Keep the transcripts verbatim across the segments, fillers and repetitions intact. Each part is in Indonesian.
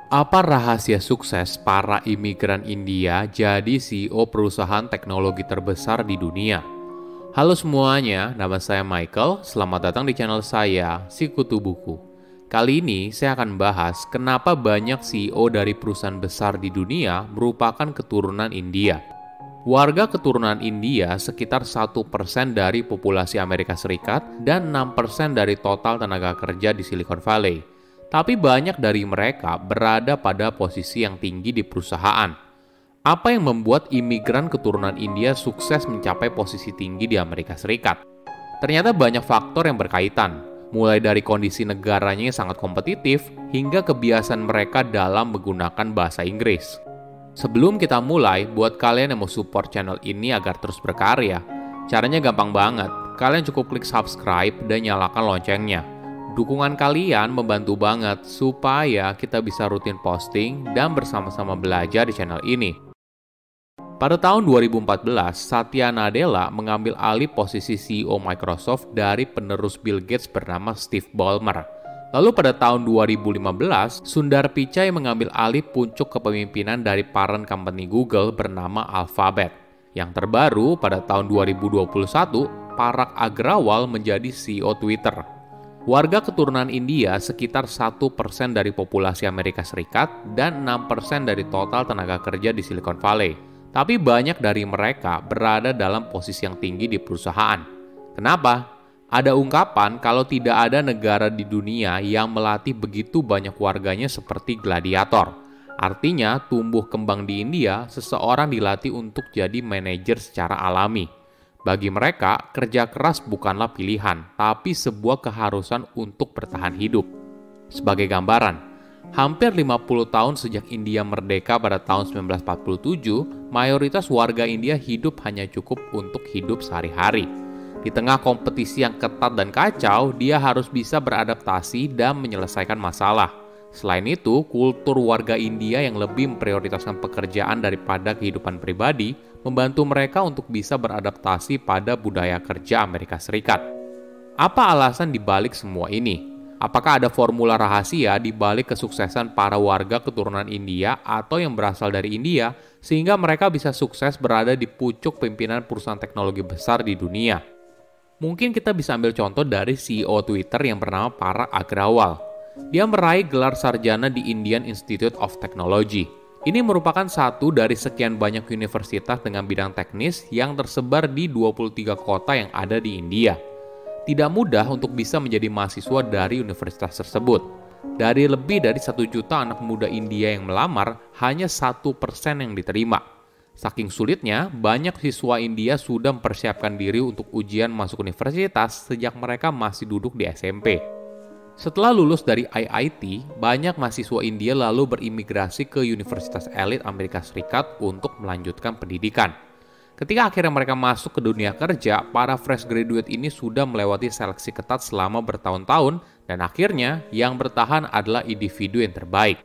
Apa rahasia sukses para imigran India jadi C E O perusahaan teknologi terbesar di dunia? Halo semuanya, nama saya Michael. Selamat datang di channel saya, Sikutu Buku. Kali ini saya akan bahas kenapa banyak C E O dari perusahaan besar di dunia merupakan keturunan India. Warga keturunan India sekitar satu persen dari populasi Amerika Serikat dan enam persen dari total tenaga kerja di Silicon Valley. Tapi banyak dari mereka berada pada posisi yang tinggi di perusahaan. Apa yang membuat imigran keturunan India sukses mencapai posisi tinggi di Amerika Serikat? Ternyata banyak faktor yang berkaitan, mulai dari kondisi negaranya yang sangat kompetitif hingga kebiasaan mereka dalam menggunakan bahasa Inggris. Sebelum kita mulai, buat kalian yang mau support channel ini agar terus berkarya, caranya gampang banget. Kalian cukup klik subscribe dan nyalakan loncengnya. Dukungan kalian membantu banget supaya kita bisa rutin posting dan bersama-sama belajar di channel ini. Pada tahun dua ribu empat belas, Satya Nadella mengambil alih posisi C E O Microsoft dari penerus Bill Gates bernama Steve Ballmer. Lalu pada tahun dua ribu lima belas, Sundar Pichai mengambil alih puncuk kepemimpinan dari parent company Google bernama Alphabet. Yang terbaru, pada tahun dua ribu dua puluh satu, Parag Agrawal menjadi C E O Twitter. Warga keturunan India sekitar satu persen dari populasi Amerika Serikat dan enam persen dari total tenaga kerja di Silicon Valley. Tapi banyak dari mereka berada dalam posisi yang tinggi di perusahaan. Kenapa? Ada ungkapan kalau tidak ada negara di dunia yang melatih begitu banyak warganya seperti gladiator. Artinya, tumbuh kembang di India, seseorang dilatih untuk jadi manajer secara alami. Bagi mereka, kerja keras bukanlah pilihan, tapi sebuah keharusan untuk bertahan hidup. Sebagai gambaran, hampir lima puluh tahun sejak India merdeka pada tahun sembilan belas empat puluh tujuh, mayoritas warga India hidup hanya cukup untuk hidup sehari-hari. Di tengah kompetisi yang ketat dan kacau, dia harus bisa beradaptasi dan menyelesaikan masalah. Selain itu, kultur warga India yang lebih memprioritaskan pekerjaan daripada kehidupan pribadi membantu mereka untuk bisa beradaptasi pada budaya kerja Amerika Serikat. Apa alasan dibalik semua ini? Apakah ada formula rahasia di balik kesuksesan para warga keturunan India atau yang berasal dari India sehingga mereka bisa sukses berada di pucuk pimpinan perusahaan teknologi besar di dunia? Mungkin kita bisa ambil contoh dari C E O Twitter yang bernama Parag Agrawal. Dia meraih gelar sarjana di Indian Institute of Technology. Ini merupakan satu dari sekian banyak universitas dengan bidang teknis yang tersebar di dua puluh tiga kota yang ada di India. Tidak mudah untuk bisa menjadi mahasiswa dari universitas tersebut. Dari lebih dari satu juta anak muda India yang melamar, hanya satu persen yang diterima. Saking sulitnya, banyak siswa India sudah mempersiapkan diri untuk ujian masuk universitas sejak mereka masih duduk di S M P. Setelah lulus dari I I T, banyak mahasiswa India lalu berimigrasi ke universitas elit Amerika Serikat untuk melanjutkan pendidikan. Ketika akhirnya mereka masuk ke dunia kerja, para fresh graduate ini sudah melewati seleksi ketat selama bertahun-tahun dan akhirnya yang bertahan adalah individu yang terbaik.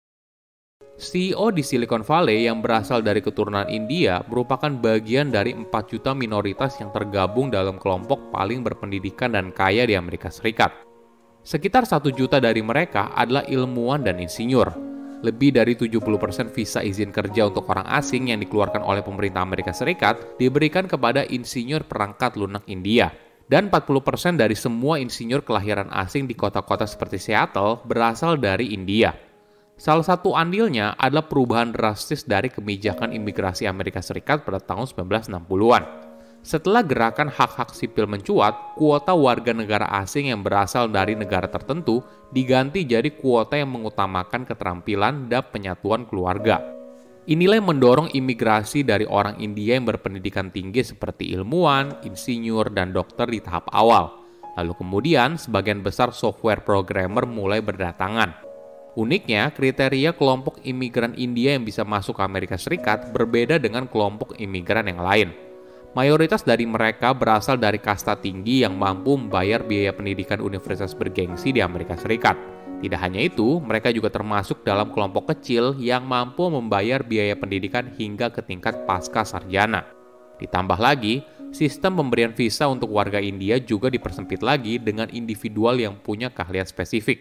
C E O di Silicon Valley yang berasal dari keturunan India merupakan bagian dari empat juta minoritas yang tergabung dalam kelompok paling berpendidikan dan kaya di Amerika Serikat. Sekitar satu juta dari mereka adalah ilmuwan dan insinyur. Lebih dari tujuh puluh persen visa izin kerja untuk orang asing yang dikeluarkan oleh pemerintah Amerika Serikat diberikan kepada insinyur perangkat lunak India. Dan empat puluh persen dari semua insinyur kelahiran asing di kota-kota seperti Seattle berasal dari India. Salah satu andilnya adalah perubahan drastis dari kebijakan imigrasi Amerika Serikat pada tahun sembilan belas enam puluhan. Setelah gerakan hak-hak sipil mencuat, kuota warga negara asing yang berasal dari negara tertentu diganti jadi kuota yang mengutamakan keterampilan dan penyatuan keluarga. Inilah yang mendorong imigrasi dari orang India yang berpendidikan tinggi seperti ilmuwan, insinyur, dan dokter di tahap awal. Lalu kemudian, sebagian besar software programmer mulai berdatangan. Uniknya, kriteria kelompok imigran India yang bisa masuk ke Amerika Serikat berbeda dengan kelompok imigran yang lain. Mayoritas dari mereka berasal dari kasta tinggi yang mampu membayar biaya pendidikan universitas bergengsi di Amerika Serikat. Tidak hanya itu, mereka juga termasuk dalam kelompok kecil yang mampu membayar biaya pendidikan hingga ke tingkat pasca sarjana. Ditambah lagi, sistem pemberian visa untuk warga India juga dipersempit lagi dengan individual yang punya keahlian spesifik.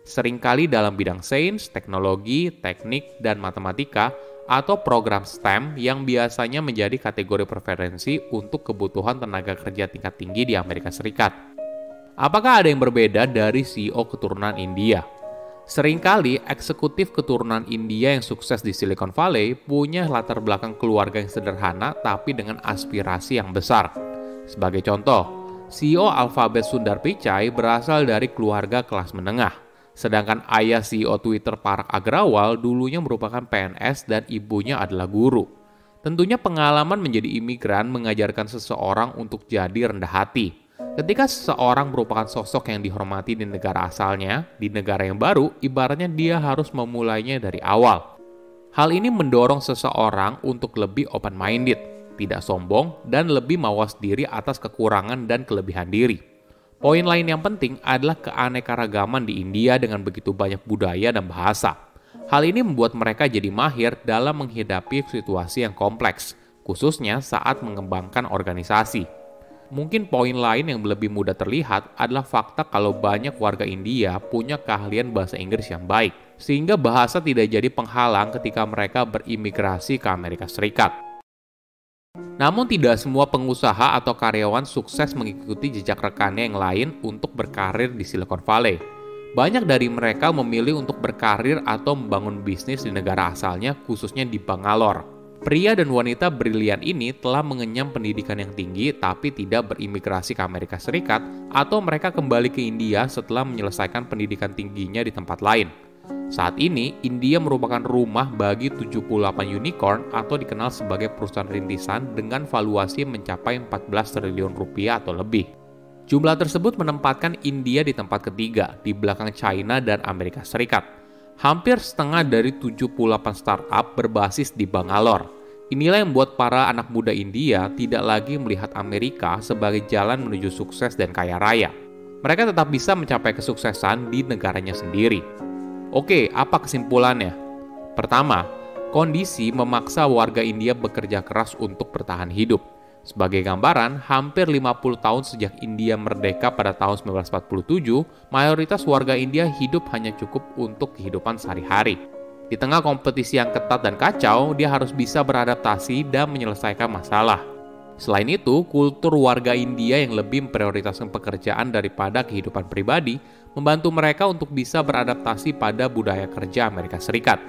seringkali dalam bidang sains, teknologi, teknik, dan matematika, atau program STEM yang biasanya menjadi kategori preferensi untuk kebutuhan tenaga kerja tingkat tinggi di Amerika Serikat. Apakah ada yang berbeda dari C E O keturunan India? Seringkali eksekutif keturunan India yang sukses di Silicon Valley punya latar belakang keluarga yang sederhana tapi dengan aspirasi yang besar. Sebagai contoh, C E O Alphabet Sundar Pichai berasal dari keluarga kelas menengah, sedangkan ayah C E O Twitter Parag Agrawal dulunya merupakan P N S dan ibunya adalah guru. Tentunya pengalaman menjadi imigran mengajarkan seseorang untuk jadi rendah hati. Ketika seseorang merupakan sosok yang dihormati di negara asalnya, di negara yang baru, ibaratnya dia harus memulainya dari awal. Hal ini mendorong seseorang untuk lebih open-minded, tidak sombong, dan lebih mawas diri atas kekurangan dan kelebihan diri. Poin lain yang penting adalah keanekaragaman di India dengan begitu banyak budaya dan bahasa. Hal ini membuat mereka jadi mahir dalam menghadapi situasi yang kompleks, khususnya saat mengembangkan organisasi. Mungkin poin lain yang lebih mudah terlihat adalah fakta kalau banyak warga India punya keahlian bahasa Inggris yang baik, sehingga bahasa tidak jadi penghalang ketika mereka berimigrasi ke Amerika Serikat. Namun tidak semua pengusaha atau karyawan sukses mengikuti jejak rekannya yang lain untuk berkarir di Silicon Valley. Banyak dari mereka memilih untuk berkarir atau membangun bisnis di negara asalnya, khususnya di Bangalore. Pria dan wanita brilian ini telah mengenyam pendidikan yang tinggi tapi tidak berimigrasi ke Amerika Serikat, atau mereka kembali ke India setelah menyelesaikan pendidikan tingginya di tempat lain. Saat ini, India merupakan rumah bagi tujuh puluh delapan unicorn atau dikenal sebagai perusahaan rintisan dengan valuasi mencapai empat belas triliun rupiah atau lebih. Jumlah tersebut menempatkan India di tempat ketiga, di belakang China dan Amerika Serikat. Hampir setengah dari tujuh puluh delapan startup berbasis di Bangalore. Inilah yang membuat para anak muda India tidak lagi melihat Amerika sebagai jalan menuju sukses dan kaya raya. Mereka tetap bisa mencapai kesuksesan di negaranya sendiri. Oke, apa kesimpulannya? Pertama, kondisi memaksa warga India bekerja keras untuk bertahan hidup. Sebagai gambaran, hampir lima puluh tahun sejak India merdeka pada tahun seribu sembilan ratus empat puluh tujuh, mayoritas warga India hidup hanya cukup untuk kehidupan sehari-hari. Di tengah kompetisi yang ketat dan kacau, dia harus bisa beradaptasi dan menyelesaikan masalah. Selain itu, kultur warga India yang lebih memprioritaskan pekerjaan daripada kehidupan pribadi membantu mereka untuk bisa beradaptasi pada budaya kerja Amerika Serikat.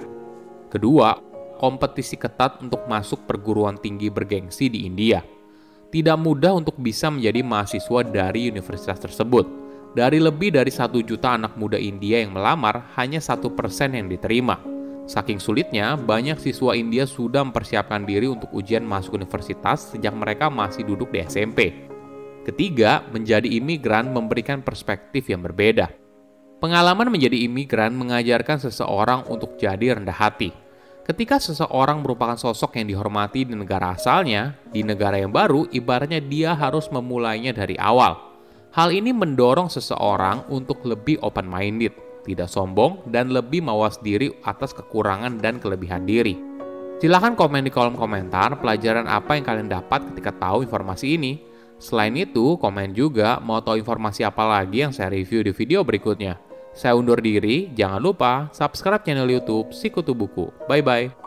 Kedua, kompetisi ketat untuk masuk perguruan tinggi bergengsi di India. Tidak mudah untuk bisa menjadi mahasiswa dari universitas tersebut. Dari lebih dari satu juta anak muda India yang melamar, hanya satu persen yang diterima. Saking sulitnya, banyak siswa India sudah mempersiapkan diri untuk ujian masuk universitas sejak mereka masih duduk di S M P. Ketiga, menjadi imigran memberikan perspektif yang berbeda. Pengalaman menjadi imigran mengajarkan seseorang untuk jadi rendah hati. Ketika seseorang merupakan sosok yang dihormati di negara asalnya, di negara yang baru, ibaratnya dia harus memulainya dari awal. Hal ini mendorong seseorang untuk lebih open-minded, tidak sombong, dan lebih mawas diri atas kekurangan dan kelebihan diri. Silahkan komen di kolom komentar pelajaran apa yang kalian dapat ketika tahu informasi ini. Selain itu, komen juga mau tahu informasi apa lagi yang saya review di video berikutnya. Saya undur diri, jangan lupa subscribe channel YouTube Sikutu Buku. Bye-bye.